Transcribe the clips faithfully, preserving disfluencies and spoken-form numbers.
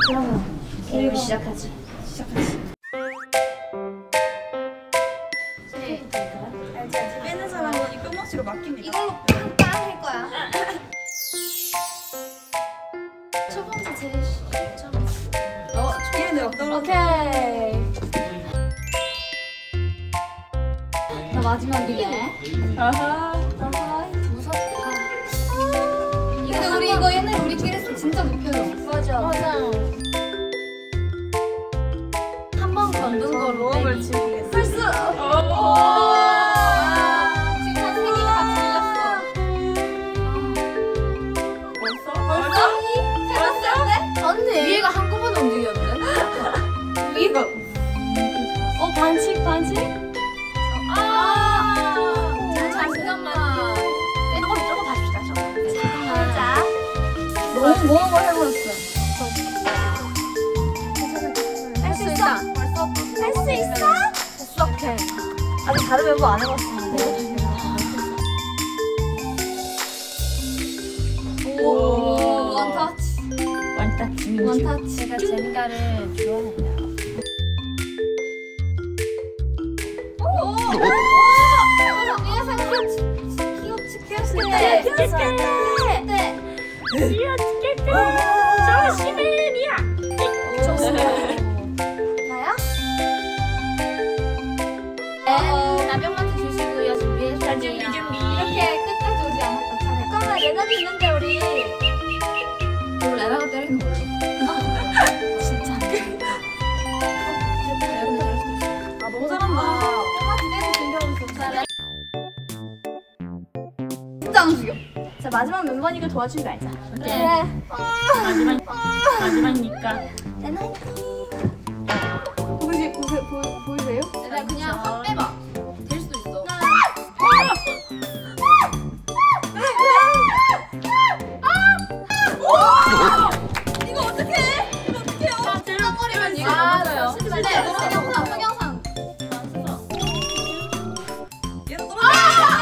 그러면 게임을 시작하지. 시작하지. 네. 알지 알지. 빼는 사람은 이 뿅망치로 맡깁니다. 이걸로 빵빵 할 거야. 첫 번째 제일 첫 번째. 어, 얘네요. 떨어져. 오케이. 나 마지막이네. 아하. 아하, 무섭다. 근데 우리 이거 옛날에 우리끼리 했으면 진짜 높여요. 맞아. 맞아. 한 번 건든 거로 모험을 빼기. 즐기겠어. 플스. 지금 한 세 개가 같이 밀렸어. 벌써? 벌써? 해봤는데? 언니. 위에가 한꺼번에 움직였는데? 이거. 어, 반칙, 반칙? 아! 잠깐만. 조금 조금 봐줍시다. 조금. 살짝. 너무 모험을 해버렸어. 할 수 있어. 할 수 있어? 수학해. 아직 다른 멤버 안 해봤었는데. 오, 원터치. 완타치. 원터치. 제가 제니가를 좋아해요. 오! 얘가 생각해. 귀엽지, 귀엽지. 네, 귀엽지. 네. 미아치겠다. 조심해, 미아. 조심해. 나야? 네, 나병마트 주시고요. 준비했습니다. 자, 준비, 준비. 이렇게 끝까지 오지 않았다. 잠깐만, 레나도 있는데 우리. 그럼 레나가 때리는 걸로. 진짜. 아, 너무 잘한다. 뿅마트 때리고 즐겨보고 있어. 진짜 안 죽여. 자, 마지막 멤버니까 도와주는 거 알자. 그래. 마지막, 마지막이니까. 레나 보이세, 보세, 보이, 보이세요? 레나 그냥 확 빼봐. 될 수도 있어. 이거 어떡해? 이거 어떡해요? 찔러버리면 이거 아, 맞아요. 쓰지 네, 말자. 동영상, 동영상. 얘는 떨어져.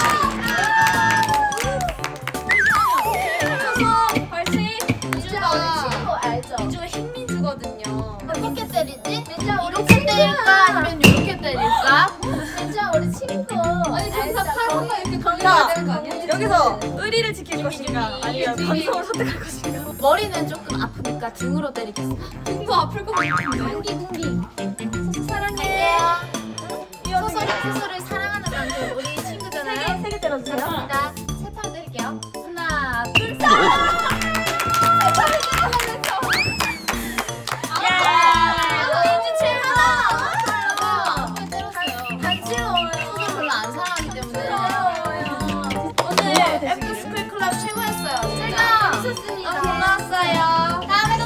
벌칙. 민주가 우리 친구 알죠? 민주가 흰민주거든요. 어떻게 때리지? 민주야 우리 이렇게 때릴까? 아니면 이렇게 때릴까? 민주야 우리 친구. 아니 정답 팔 이렇게 돌려야 되는 거 아니야? 여기서 의리를 지킬 것인가? 아니면 방송을 선택할 것인가? 머리는 조금 아프니까 등으로 때리겠어. 등도 아플 것 같은데. 궁기 궁기. 소소 사랑해. 소소를 소소를 사랑하는 만큼 우리 친구잖아요. 세개 때려주세요. 감사합니다. 세 판 때릴게요. 하나, 둘, 셋. 세 판을 때려야겠어. 아, 민주 최고다. 간지러워요. 소소 별로 안 사랑하기 때문에. 오늘 애플 스쿨 클럽 최고였어요. 제가 재밌었습니다. 고마웠어요. 다음에